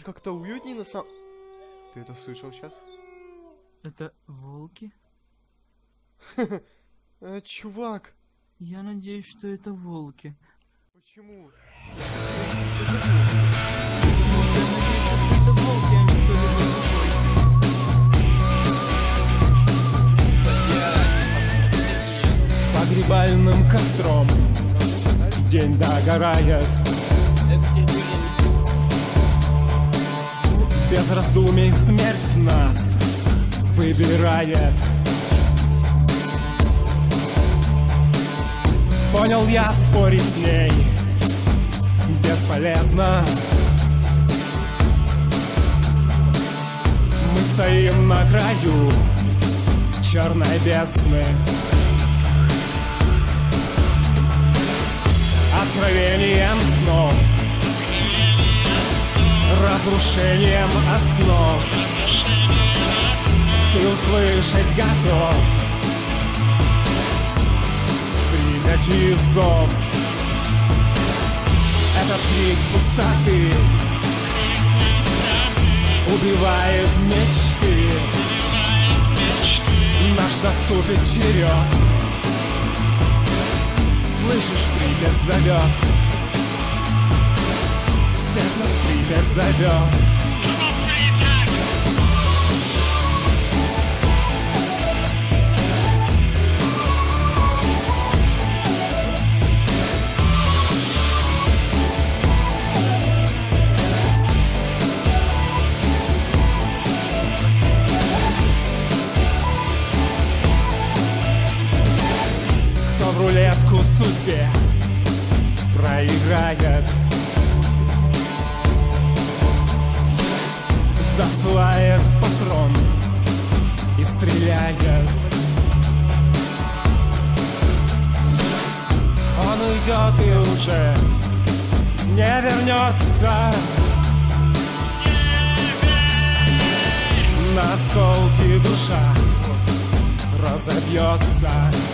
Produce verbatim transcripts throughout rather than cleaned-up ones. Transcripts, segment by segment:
как-то уютнее на самом... Ты это слышал сейчас? Это волки? э, чувак! Я надеюсь, что это волки. Почему? Это волки, а не кто-либо другой. Погребальным костром день догорает. Без раздумий смерть нас выбирает. Понял я, спорить с ней бесполезно. Мы стоим на краю черной бездны. Откровением снов, разрушением основ. Ты услышать готов, принять зов. Этот крик пустоты убивает мечты. Наш наступит черед. Слышишь, Припять зовет. Всех нас Припять зовет. Кто в рулетку судьбе проиграет, досылает патрон и стреляет. Он уйдет и уже не вернется. На осколки душа разобьется.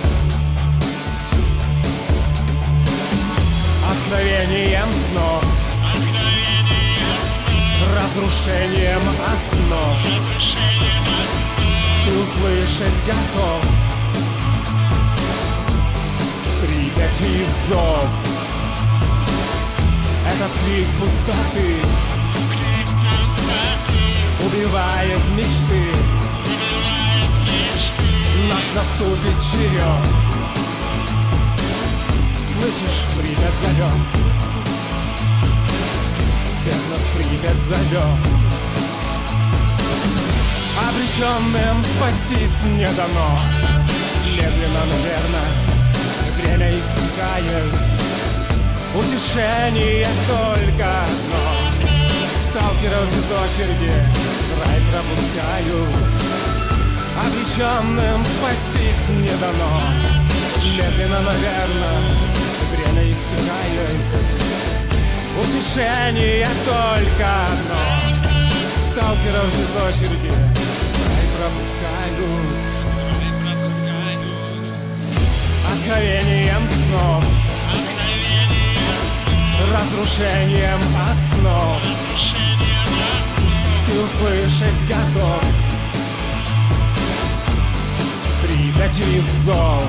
Откровением снов, разрушением основ. Ты услышать готов Припять и зов. Этот крик пустоты убивает мечты. Наш наступит черед. Слышишь, Припять зовет. Всех нас Припять зовет. Обреченным спастись не дано. Медленно, но верно время иссякает. Утешение только одно. Сталкеров без очереди рай пропускают. Обреченным спастись не дано. Медленно, но верно время истекает. Утешение только одно. Сталкеров без очереди рай пропускают. Откровением снов, разрушением основ. Ты услышать готов Припять и зов.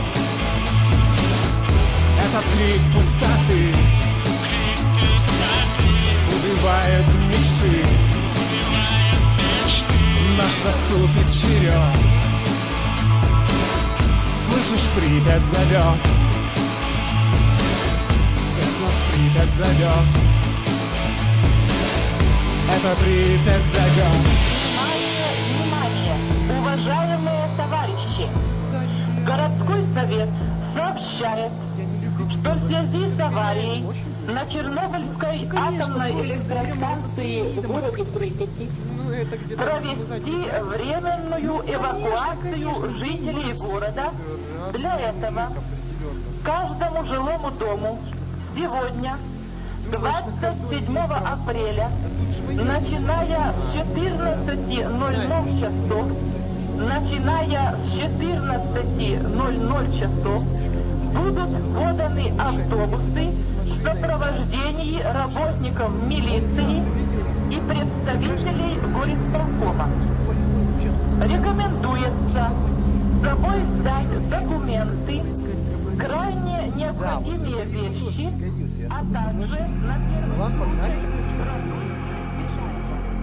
Этот крик пустоты убивает мечты. Наш наступит черед. Слышишь, Припять зовет. Всех нас Припять зовет. Это Припять зовет. Внимание, внимание, уважаемые товарищи! Городской совет сообщает, что в связи с аварией на Чернобыльской атомной электростанции в городе Припяти провести временную эвакуацию жителей города. Для этого каждому жилому дому сегодня, двадцать седьмого апреля, начиная с четырнадцати ноль-ноль часов, начиная с четырнадцати ноль-ноль часов, будут поданы автобусы в сопровождении работников милиции и представителей горисполкома. Рекомендуется с собой взять документы, крайне необходимые вещи, а также на первый Ладно, погнали. случай продукты питания.